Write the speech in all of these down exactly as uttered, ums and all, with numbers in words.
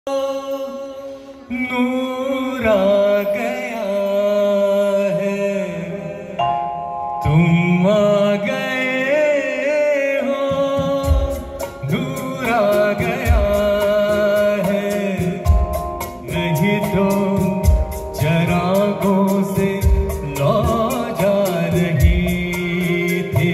नूर आ गया है, तुम आ गए हो। नूर आ गया है, नहीं तो चरागों से लौ जा रही थी।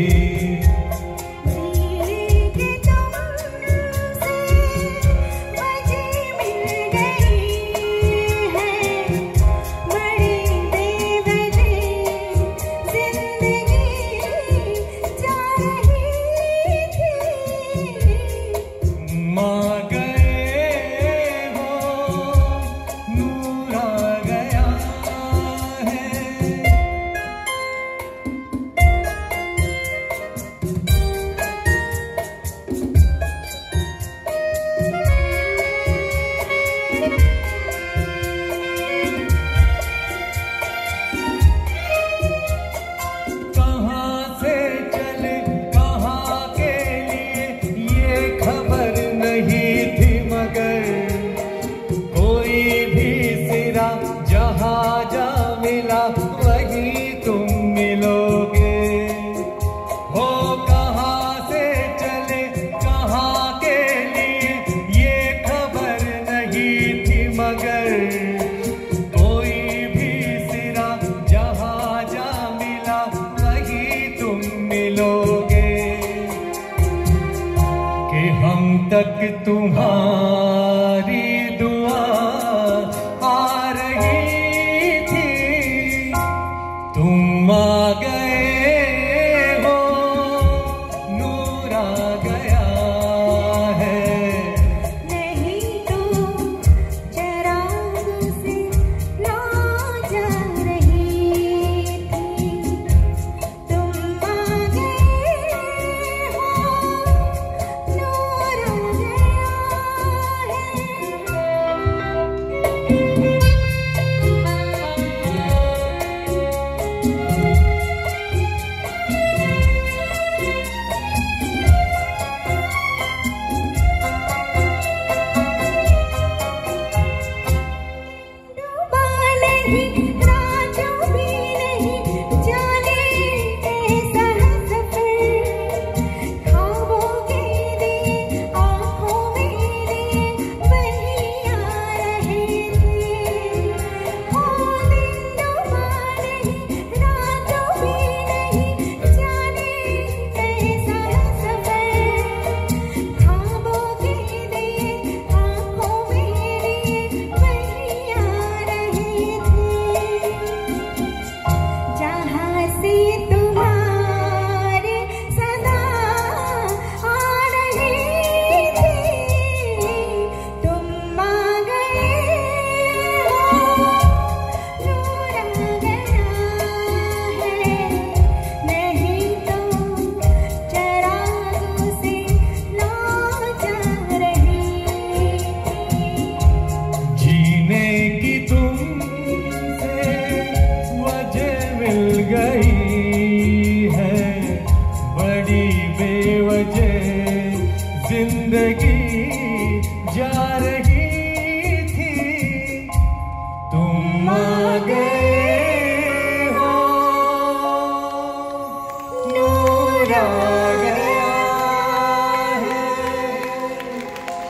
वही तुम मिलोगे हो। कहाँ से चले कहाँ के लिए ये खबर नहीं थी, मगर कोई भी सिरा जहाँ जा मिला वही तुम मिलोगे। कि हम तक तुम्हारे